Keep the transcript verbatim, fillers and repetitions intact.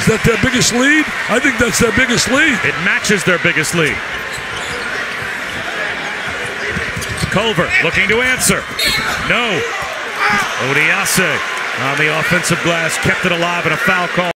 that their biggest lead? I think that's their biggest lead. It matches their biggest lead. Culver looking to answer. No. Odiase on the offensive glass kept it alive and a foul call.